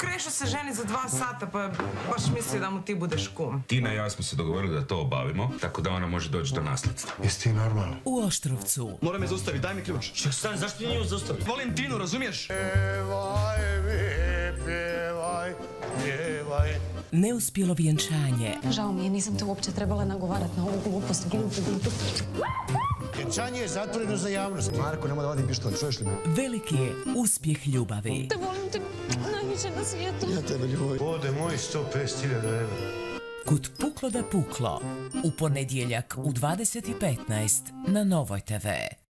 Krešo se ženi za 2 sata, pa baš mislio da mu ti budeš kum. Tina i ja smo se dogovorili da to obavimo, tako da ona može doći do nasljedstva. Jesi ti normalno? U Oštrovcu. Moram je zaustaviti, daj mi ključ. Ček, stani, zašto ti nije zaustaviti? Volim Tinu, razumiješ? Pjevaj mi, pjevaj, pjevaj. Neuspjelo vjenčanje. Žao mi je, nisam te uopće trebala nagovarati na ovu glupost. Vjenčanje je zatvoreno za javnost. Marko, nemoj da vadim pištolj, čuješ li me? Veliki je uspjeh ljubavi. Te volim te najviše na svijetu. Ja tebe ljubim. Ode moj 150.000 €. Kud puklo da puklo. U ponedjeljak u 20:15 na Novoj TV.